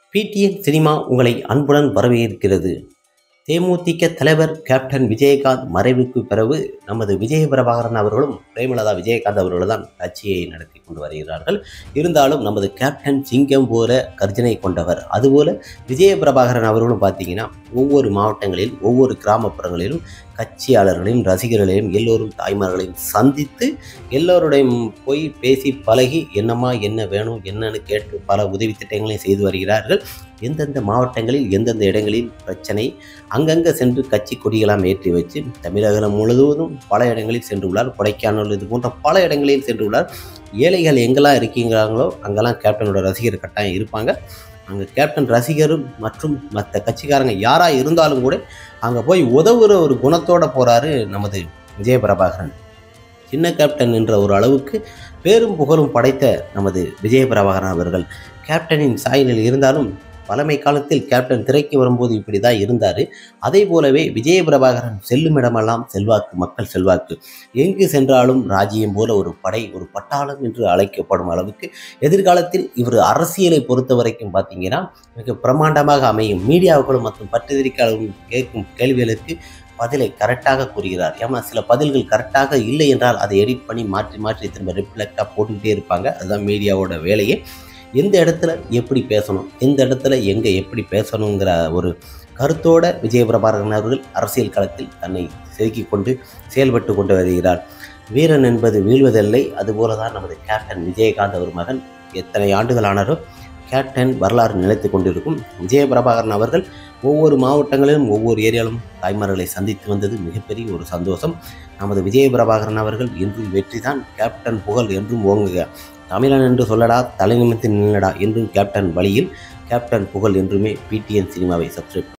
PTN cinema உங்களை அன்புடன் வரவேற்கிறது. தேமுதிக தலைவர் கேப்டன் விஜயகாந்த் மறைவுக்கு பிறகு நமது விஜய பிரபாகரன் அவர்களும் பிரேமலதா விஜயகாந்த் அவர்களும் தான் கட்சியை நடத்தி கொண்டு வருகிறார்கள். இருந்தாலும் நமது கேப்டன் சிங்கம் போல கர்ஜனை கொண்டவர். அதுபோல விஜய பிரபாகரன் அவர்களும் பார்த்தீங்கன்னா ஒவ்வொரு மாவட்டங்களில் ஒவ்வொரு கிராமப்புறங்களிலும் கட்சியாளர்களையும் ரசிகர்களையும் எல்லோரும் தாய்மார்களையும் சந்தித்து எல்லோருடையும் போய் பேசி பழகி என்னம்மா என்ன வேணும் என்னன்னு கேட்டு பல உதவி திட்டங்களையும் செய்து வருகிறார்கள். எந்தெந்த மாவட்டங்களில் எந்தெந்த இடங்களில் பிரச்சனை அங்கங்கே சென்று கட்சி கொடிகளாம் ஏற்றி வச்சு தமிழகம் முழுவதும் பல இடங்களில் சென்றுள்ளார். கொடைக்கானல் இது போன்ற பல இடங்களில் சென்றுள்ளார். ஏழைகள் எங்கெல்லாம் இருக்கீங்களோ அங்கெல்லாம் கேப்டனோட ரசிகர் கட்டாயம் இருப்பாங்க. அங்கே கேப்டன் ரசிகரும் மற்றும் மற்ற கட்சிக்காரங்க யாராக இருந்தாலும் கூட அங்கே போய் உதவுற ஒரு குணத்தோடு போகிறாரு நமது விஜய பிரபாகரன். சின்ன கேப்டன் என்ற ஒரு அளவுக்கு பேரும் புகழும் படைத்த நமது விஜய பிரபாகரன் அவர்கள் கேப்டனின் சாயலில் இருந்தாலும் பழமை காலத்தில் கேப்டன் திரைக்கு வரும்போது இப்படி தான் இருந்தார். அதே போலவே விஜய பிரபாகரன் செல்லும் இடமெல்லாம் செல்வாக்கு, மக்கள் செல்வாக்கு. எங்கு சென்றாலும் ராஜ்யம் போல ஒரு படை, ஒரு பட்டாளம் என்று அழைக்கப்படும் அளவுக்கு எதிர்காலத்தில் இவர் அரசியலை பொறுத்த வரைக்கும் பார்த்தீங்கன்னா மிக பிரமாண்டமாக அமையும். மீடியாவுகளும் மற்றும் பத்திரிகையாளர்களும் கேட்கும் கேள்விகளுக்கு பதிலை கரெக்டாக கூறுகிறார். ஏமா சில பதில்கள் கரெக்டாக இல்லை என்றால் அதை எடிட் பண்ணி மாற்றி மாற்றி திரும்ப ரிஃப்ளெக்டாக போட்டுக்கிட்டே இருப்பாங்க. அதுதான் மீடியாவோட வேலையே. எந்த இடத்துல எப்படி பேசணும், எந்த இடத்துல எங்கே எப்படி பேசணுங்கிற ஒரு கருத்தோட விஜய பிரபாகரன் அவர்கள் அரசியல் களத்தில் தன்னை செதுக்கிக் கொண்டு செயல்பட்டு கொண்டு வருகிறார். வீரன் என்பது வீழ்வதில்லை. அதுபோல தான் நமது கேப்டன் விஜயகாந்த் அவர் மகன். எத்தனை ஆண்டுகள் ஆனாலும் கேப்டன் வரலாறு நிலைத்து கொண்டிருக்கும். விஜய பிரபாகரன் அவர்கள் ஒவ்வொரு மாவட்டங்களிலும் ஒவ்வொரு ஏரியாவிலும் தாய்மார்களை சந்தித்து வந்தது மிகப்பெரிய ஒரு சந்தோஷம். நமது விஜய பிரபாகரன் அவர்கள் இன்றும் வெற்றி தான். கேப்டன் புகழ் என்றும் ஓங்குக. தமிழன் என்று சொல்லடா, தலை நிமிர்ந்து நில்லடா என்றும் கேப்டன் வழியில் கேப்டன் புகழ் என்றுமே. பிடிஎன் சினிமாவை சப்ஸ்கிரைப்